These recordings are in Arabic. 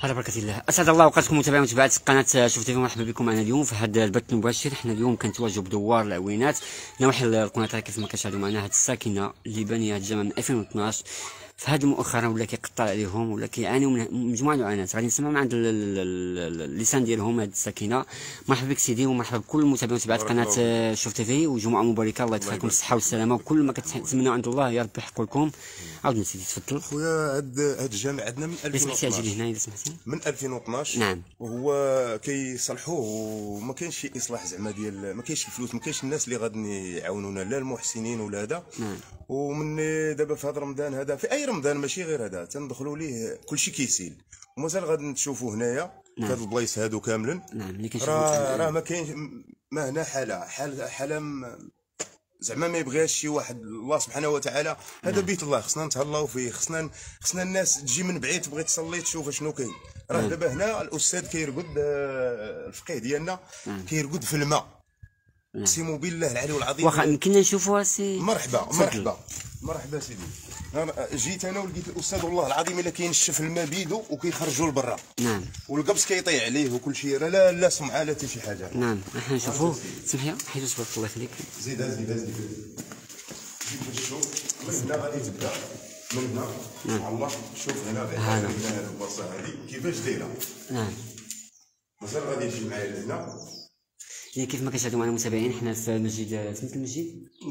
على بركة الله. أسعد الله أوقاتكم متابعي ومتابعات قناة شوف تيفي. مرحبا بكم معنا اليوم في هذا البث المباشر. حنا اليوم كنتواجدوا بدوار العوينات نواحي القنيطرة كيف ما كتشاهدوا معنا. هاد الساكنة اللي بانية هاد الجامع من 2012 في هاد مؤخرا ولا كيقطع عليهم ولا كيعانيوا من مجموعة المعاناة. غادي نسمعوا من عند اللسان ديالهم هاد الساكنة. مرحبا بك سيدي ومرحبا بكل المتابعين ومتابعات قناة شوف تيفي، وجمعة مباركة. الله يدخلكم بالصحة والسلامة وكل ما كتمناو عند الله يا رب يحقق لكم. عاودنا سيدي تفضل. خويا هاد الجامع عندنا من 2012. هنا اذا سمحتي من 2012. نعم. وهو كيصلحوه وما كاينش شي اصلاح زعما ديال ما كاينش الفلوس، ما كاينش الناس اللي غادي يعاونونا لا المحسنين ولا هذا. نعم. ومن دابا في هذا رمضان هذا في اي رمضان ماشي غير هذا تندخلوا ليه كلشي كيسيل ومازال غادي نشوفوا هنايا في هاد البلايص هادو كاملين. نعم اللي كنشوفوا راه ما كاينش ما هنا حاله زعما ما يبغيهاش شي واحد. الله سبحانه وتعالى هذا بيت الله، خصنا نتهلاو فيه، خصنا الناس تجي من بعيد تبغي تصلي تشوف شنو كاين. راه دابا هنا الاستاذ كيرقد الفقيه ديالنا كيرقد في الماء. اقسم بالله العلي العظيم واخا يمكننا نشوفوها سي. مرحبا سيدي. جيت انا ولقيت الاستاذ والله العظيم الا كينشف الماء بيدو وكيخرجوا لبرا. نعم. والقبس كيطيح عليه وكل شيء. لا سمعه لا حتى شي حاجه. نعم احنا نشوفوه. سمحي حيدو تبارك الله يخليك. زيد جيب الشوف من هنا غادي تبدا من هنا. سبحان الله. شوف هنا بعد البلاصه هذه كيفاش دايره. نعم. مازال غادي يجي معايا لهنا. يعني كيف ما كنشاهدوا معنا المتابعين حنا في مسجد سميت المسجد؟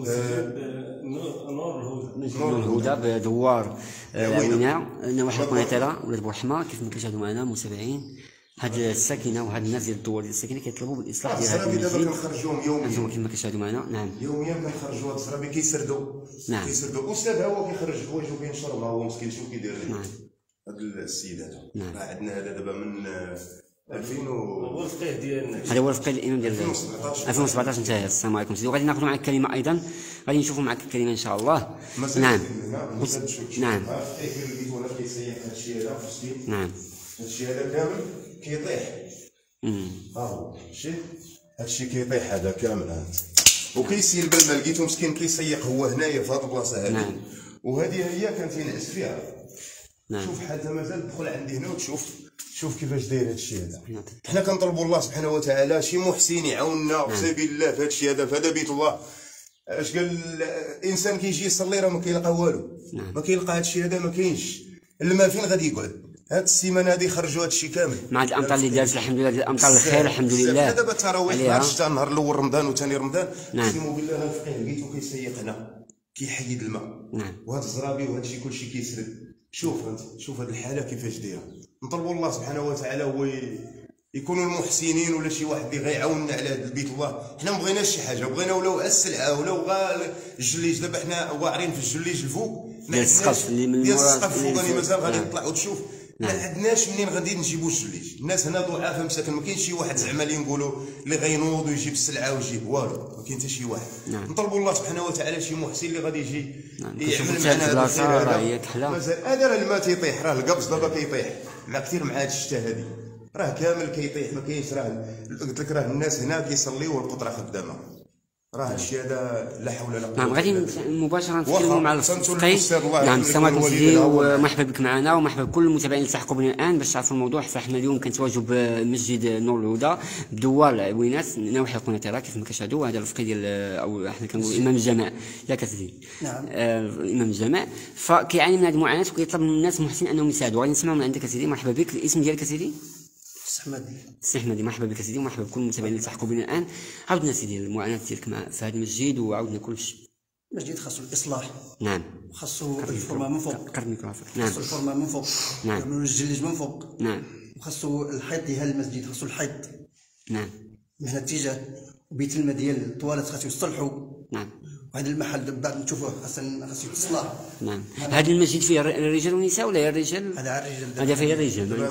نور الهدى. مسجد نور الهدى بدوار العوينة نواحي القنيطرة ولاد بورحمة. كيف ما كنشاهدوا معنا المتابعين هاد الساكنة وهاد الناس ديال الدوار ديال الساكنة كيطلبوا بالاصلاح ديال هذا المسجد. دابا كنخرجوهم يوميا. انتم كيف ما كنشاهدوا معنا. نعم. يوميا كنخرجوا هاد الزرابي كيسردوا. نعم. كيسردوا الاستاذ هو كيخرج الحوايج وكينشر. هو مسكين شنو كيدير. نعم. هاد السيد هذا. نعم. عندنا هذا دابا من 2000 هو الفقيه ديالنا. هذا هو الفقيه الامام ديال 2017. انتهى. السلام عليكم سيدي. وغادي ناخذ معك كلمه ايضا، غادي نشوفوا معك الكلمه ان شاء الله. نعم. نعم. كيسيح هادشي هذا مسكين. نعم. هادشي هذا كامل كيطيح. هاهو شتي هادشي كيطيح هذا كامل هذا وكيسيل بالماء. لقيتو مسكين كيسيق هو هنايا في هاد البلاصه هذه. نعم. وهذه هي كان تينعس فيها. نعم. شوف حتى مازال دخل عندي هنا وتشوف كيفاش داير هادشي هذا. حنا كنطلبوا الله سبحانه وتعالى شي محسن يعاوننا في سبيل الله في هادشي هذا. فهذا بيت الله. اش قال الانسان كيجي يصلي راه ما كيلقى والو. ما كيلقى هادشي هذا. ما كاينش الماء فين غادي يقعد. هاد السيمانه هادي خرجوا هادشي كامل مع الامطار اللي دارت الحمد لله. الامطار الخير الحمد لله. دابا التراويح نهار الشتا نهار الاول رمضان وثاني رمضان. نعم. اقسم بالله الفقيه لقيتو كيسيق هنا كيحيد الماء. نعم. وهاد الزرابي وهادشي كلشي كيسرد. شوف هاد الحاله كيفاش دايره. نطلبوا الله سبحانه وتعالى هو يكونوا المحسنين ولا شي واحد اللي غيعاوننا على هاد البيت الله. حنا ما بغيناش شي حاجه، بغينا ولاو السلعه ولاو غا الجليج. دابا حنا واعرين في الجليج الفوق ديال السقف اللي من ديال السقف الفوقاني مازال غادي نعم. نطلعوا تشوف. نعم. ما عندناش منين غادي نجيبوا الجليج. الناس هنا ضعاف مساكن. ما كاينش شي واحد زعما اللي نقولوا اللي غينوض ويجيب السلعه ويجيب والو. ما كاين حتى شي واحد. نعم. نطلبوا الله سبحانه وتعالى شي محسن اللي غادي يجي يعمل معنا هذا الخير. راه هي كحله مازال هذا راه الماء تيطيح. راه القبص دابا كيطيح مع كثير مع هاد الشتا هادي. راه كامل كيطيح. ما كاينش. راه قلت لك راه الناس هنا كيصليو والقطره خدامه. راه هادشي هذا لا حول ولا قوه. نعم. غادي مباشره نتكلموا مع الفقيه. نعم. السلام عليكم سيدي ومرحبا بك معنا ومرحبا بكل المتابعين اللي تلحقوا بنا الان باش تعرفوا الموضوع. فاحنا اليوم كنتواجدوا بمسجد نور الهدى بدوار العوينات نواحي القنيطره كيف ما كتشاهدوا. هذا الفقيه ديال او احنا كنقولوا امام الجماع ياك سيدي. نعم. امام الجماع فكيعاني من هذه المعاناه وكيطلب من الناس محسن انهم يساعدوا. غادي نسمعوا من عندك سيدي. مرحبا بك. الاسم ديالك سيدي؟ سي حمادي. مرحبا بك سيدي ومرحبا بكل المتابعين اللي تلحقوا بنا الان. عاودنا سيدي المعاناه ديالك مع في هذا المسجد وعاودنا كلشي. المسجد خاصو الاصلاح. نعم. خاصو الفورمه من فوق. قرب الميكروفون. نعم. خاصو الفورمه من فوق. نعم. يعملوا الجليج من فوق. نعم. وخاصو الحيط ديال المسجد خاصو الحيط. نعم. من هذا الاتجاه. وبيت الماء ديال الطواليت خاصو يصلحوا. نعم. وهذا المحل بعد نشوفوه خاصو يتصلح. نعم. هذا المسجد فيه الرجال والنساء ولا الرجال؟ هذا على الرجال. هذا فيه الرجال.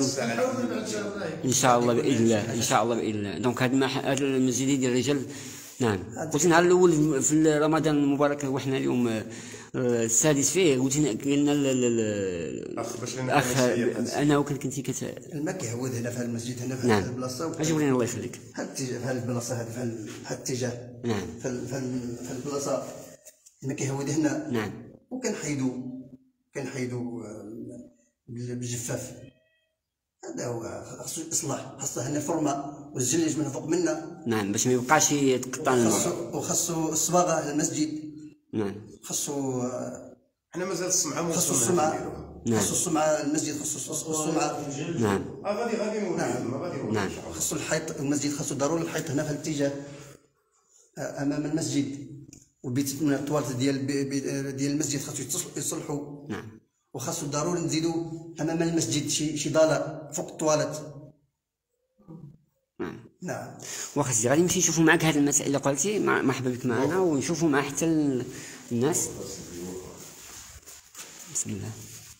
ان شاء الله باذن الله. ان شاء الله باذن الله. دونك هذا المسجد ديال الرجال. نعم. قلت النهار الاول في رمضان المبارك وحنا اليوم السادس فيه قلت قلنا الاخ انا كنتي الماء كيهود هنا في هذا المسجد هنا في هذه البلاصه. اجي ورينا الله يخليك. في هذه البلاصه هذه في هذا الاتجاه. نعم. في البلاصه الماء كيهود هنا. نعم. كنحيدو بالجفاف. هذا هو خاصو الاصلاح، خاصه هنا فورما والزلج من فوق منا. نعم، باش ما يبقاش يتقطع الماء. وخاصو الصباغه على المسجد. نعم، خاصو حنا مازال السمعه خاصو السمعه. خاصو السمعه المسجد، خاصو السمعه. نعم، غادي نولي. نعم، خاصو الحيط المسجد، خاصو ضروري الحيط هنا في الاتجاه امام المسجد، والبيت من الطوالت ديال المسجد خاصو يصلحوا. نعم، وخاصو ضروري نزيدوا امام المسجد شي ضاله فوق الطوالت. نعم. نعم. واخا سيدي غادي نمشي نشوفوا معك هذه المسائل اللي قلتي. مرحبا بك معنا، ونشوفوا مع حتى الناس. بسم الله.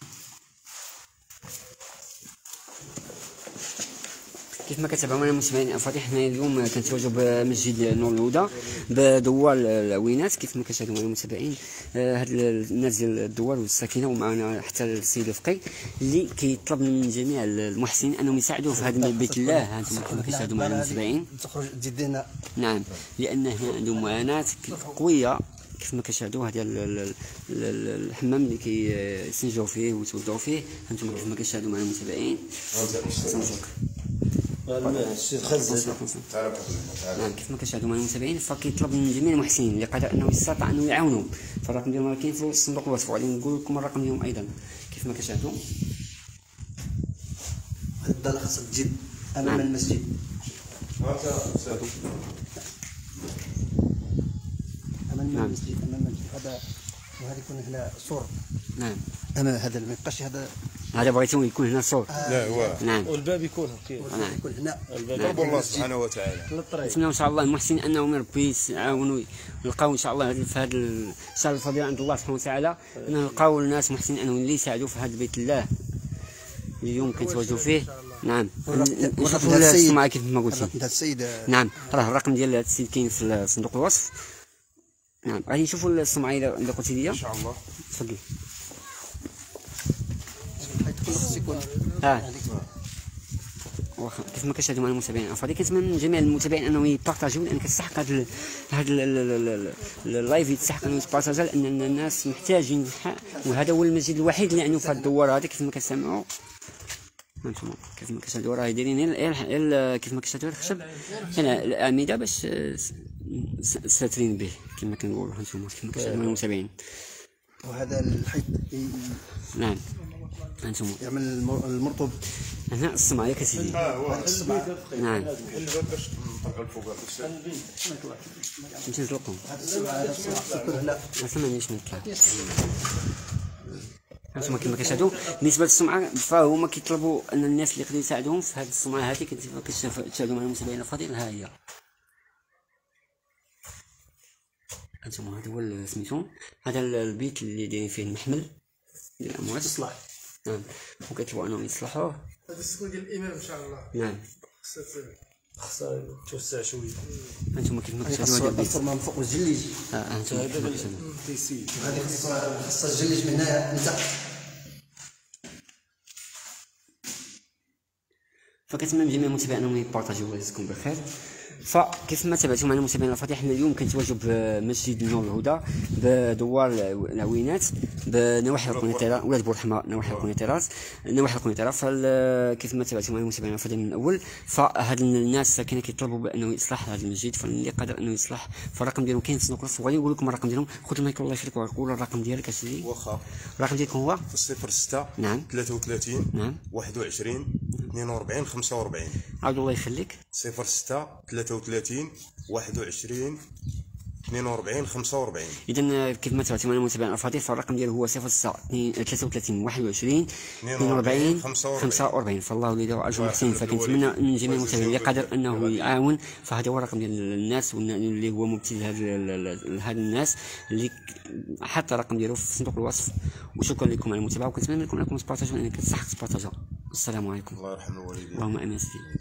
كيف ما كتابعوا معنا المستمعين الافاضل، حنا اليوم كنتواجدوا بمسجد نور الهدى بدوار العوينات. كيف ما كتشاهدوا معنا المتابعين، هاد الناس ديال الدوار والساكنه، ومعنا حتى السيد الفقي اللي كيطلب من جميع المحسنين انهم يساعدوه في هذا بيت الله. هانتم كما كتشاهدوا معنا المتابعين. تخرج تزيد لنا. نعم، لان هنا عندهم معاناه قويه. كيف ما كتشاهدوا هذا الحمام اللي كيستنجوا فيه ويتوضاو فيه. هانتم كيف ما كتشاهدوا معنا المتابعين. نعم، كيف ما كتشاهدوا معنا المتابعين، فكيطلب من جميع المحسنين اللي قادر انه يستطيع انه يعاونهم. فالرقم ديالهم كاين في صندوق الوصف، وغادي نقول لكم الرقم ديالهم ايضا. كيف ما كتشاهدوا هاد الضاله خاصها تجيب امام المسجد. امام المسجد، امام المسجد. وهذا يكون هنا سور. نعم، امام هذا ما يبقاش هذا بغيتو يكون هنا سور. لا هو. نعم، والباب يكون نعم يكون هنا. رب الله سبحانه وتعالى. نتمنى ان شاء الله المحسن انهم ربي يعاونوا، يلقاو ان شاء الله في هذا الشهر الفضيل عند الله سبحانه وتعالى، ان نلقاو الناس محسنين انهم اللي يساعدوا في هذا بيت الله اللي اليوم كنتواجدوا فيه. نعم، نشوفوا السمعه كيف ما قلتي. السيد. نعم، راه الرقم ديال هذا السيد كاين في صندوق الوصف. نعم، غادي نشوفوا السمعه اللي قلتي لي ان شاء الله. تفضل. واخا كيف ما كتشاهدوا معنا المتابعين الافاضل، كنتمنى من جميع المتابعين انهم يبارطاجيو، لان كتستحق هذا اللايف يتستحق انه يتبارطاجا، لان الناس محتاجين الحق. وهذا هو المسجد الوحيد اللي عنده في هذا الدوار هذا. كيف ما كتسمعوا هانتوما، كيف ما كتشاهدوا راه دايرين كيف ما كتشاهدوا الخشب هنا الاعمده باش ساترين به كما كنقولوا. هانتوما كيف ما كتشاهدوا المتابعين. وهذا الحيط نعم، هانتوما يعمل المرطب هنا السمعه ياك سيدي. نعم، باش نطلقوا الفوق نمشي نطلقهم. هذا السمعه يكون هنا. ما سمعنيش من الطلع. هانتوما كما كتشاهدوا بالنسبه للسمعه، فهما كيطلبوا ان الناس اللي يقدروا يساعدوهم في هذه السمعه هذه. كتشاهدوا معنا المتابعين الافاضل، ها هي. هانتوما هذا هو سميتو، هذا البيت اللي دايرين فيه المحمل ديال الاموات. اصلاح. نعم، وكيطلبوا انهم يصلحوه. هذا السكون ديال الامام ان شاء الله. نعم، خاصها توسع شويه. هانتوما كيف ما كتشاهدوا هذا البيت. الفورمه من فوق والجليج. هانتوما كيف ما كتشاهدوا. هذه خاصها الجليج من هنا لتحت. فكنتمنى من جميع المتابعين انهم يبارطاجيو. الله يجزيكم بخير. فكيف ما تابعتوا معنا المتابعين الافاضل، حنا اليوم كنتواجدوا بمسجد نور الهدى بدوار العوينات بنواحي القنيطره، ولاد بورحمه، نواحي القنيطرات. فكيف ما تابعتوا معنا المتابعين الافاضل من الاول، فهاد الناس الساكنه كيطلبوا بانه يصلح هذا المسجد. فاللي قادر انه يصلح، فالرقم ديالهم كاين في صندوق الوصف، وغادي نقول لكم الرقم ديالهم. خذ المايك الله يخليك وقول الرقم ديالك اسيدي. واخا الرقم ديالكم هو 06 نعم 33 نعم 21 42 45. عاود الله يخليك. 06 33 21 42 45. اذا كيف ما تابعتوا معنا المتابعين الافاضل، فالرقم ديالو هو 06 33 21 42 45. فالله وليده واجر محسنين. فكنتمنى من جميع المتابعين اللي قادر انه يعاون، فهذا هو الرقم ديال الناس اللي هو مبتل لهاد الناس اللي حط الرقم ديالو في صندوق الوصف. وشكرا لكم على المتابعه، وكنتمنى منكم انكم تبارطاجوا، لان كتستحق تبارطاجوا. السلام عليكم. الله يرحم الوالدين. اللهم امين سيدي.